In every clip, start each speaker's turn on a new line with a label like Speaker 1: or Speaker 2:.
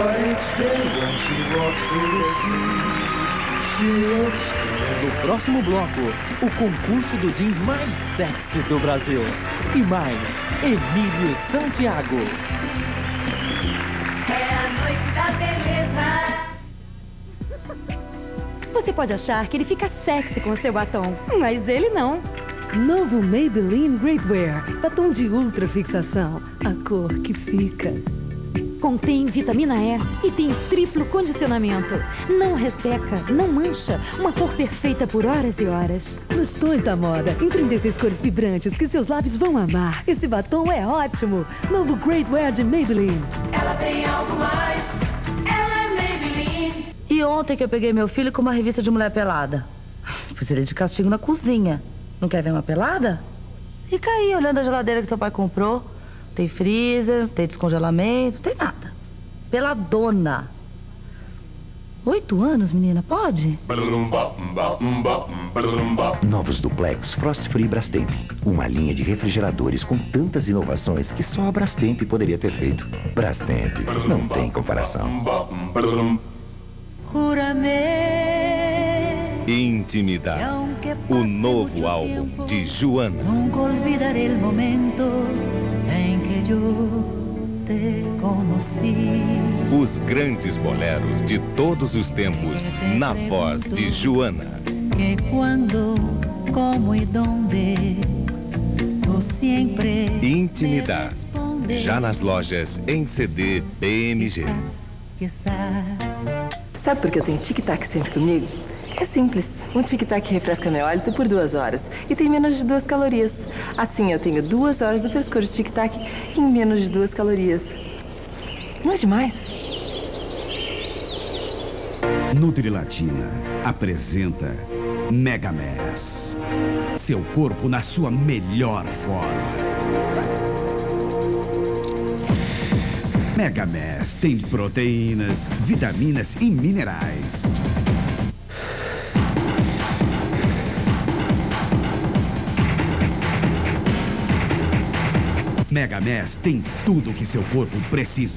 Speaker 1: No próximo bloco, o concurso do jeans mais sexy do Brasil. E mais, Emílio Santiago.
Speaker 2: É a noite da beleza. Você pode achar que ele fica sexy com seu batom, mas ele não.
Speaker 3: Novo Maybelline Great Wear. Batom de ultra fixação. A cor que fica.
Speaker 2: Contém vitamina E e tem triplo condicionamento. Não resseca, não mancha. Uma cor perfeita por horas e horas.
Speaker 3: Questões da moda. Em 36 cores vibrantes que seus lábios vão amar. Esse batom é ótimo. Novo Great Wear de Maybelline.
Speaker 2: Ela tem algo mais. Ela é Maybelline.
Speaker 4: E ontem que eu peguei meu filho com uma revista de mulher pelada. Pus ele de castigo na cozinha. Não quer ver uma pelada? Fica aí olhando a geladeira que seu pai comprou. Tem freezer, tem descongelamento, tem nada. Peladona. 8 anos, menina, pode?
Speaker 5: Novos Duplex Frost Free Brastemp. Uma linha de refrigeradores com tantas inovações que só a Brastemp poderia ter feito. Brastemp, não tem comparação.
Speaker 6: Intimidade. O novo álbum de Joana.
Speaker 2: Nunca olvidaré el momento em que eu te conheci.
Speaker 6: Os grandes boleros de todos os tempos na voz de Joana.
Speaker 2: Que quando, como e donde, tu sempre
Speaker 6: Intimidade. Já nas lojas em CD BMG.
Speaker 3: Sabe por que eu tenho tic-tac sempre comigo? É simples. Um tic-tac refresca meu hálito por 2 horas e tem menos de 2 calorias. Assim eu tenho 2 horas do frescor de tic-tac em menos de 2 calorias. Não é demais?
Speaker 7: Nutrilatina apresenta Megamess. Seu corpo na sua melhor forma. Megamess tem proteínas, vitaminas e minerais. Megamess tem tudo o que seu corpo precisa.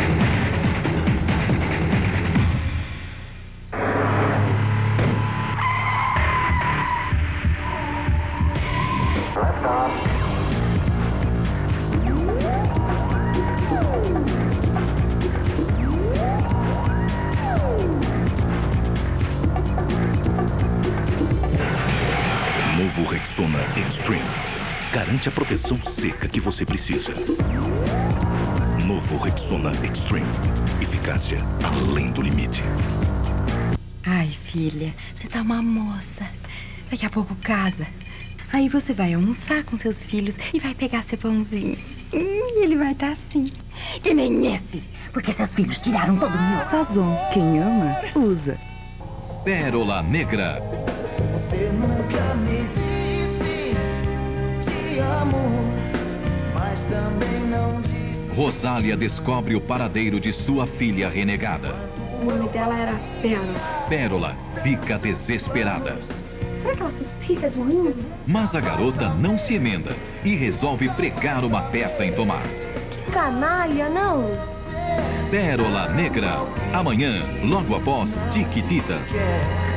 Speaker 5: Novo Rexona Extreme. Garante a proteção seca que você precisa. Novo Rexona Extreme. Eficácia além do limite.
Speaker 8: Ai, filha, você tá uma moça. Daqui a pouco casa. Aí você vai almoçar com seus filhos e vai pegar seu pãozinho. E ele vai estar assim. Que nem esse. Porque seus filhos tiraram todo o meu.
Speaker 3: Sazon. Quem ama, usa.
Speaker 6: Pérola Negra.
Speaker 9: Você nunca me disse te amo, mas também não disse.
Speaker 6: Rosália descobre o paradeiro de sua filha renegada.
Speaker 8: O nome dela era Pérola.
Speaker 6: Pérola fica desesperada.
Speaker 8: Será que ela suspeita de mim?
Speaker 6: Mas a garota não se emenda e resolve pregar uma peça em Tomás.
Speaker 8: Que canalha, não?
Speaker 6: Pérola Negra. Amanhã, logo após Tiquititas.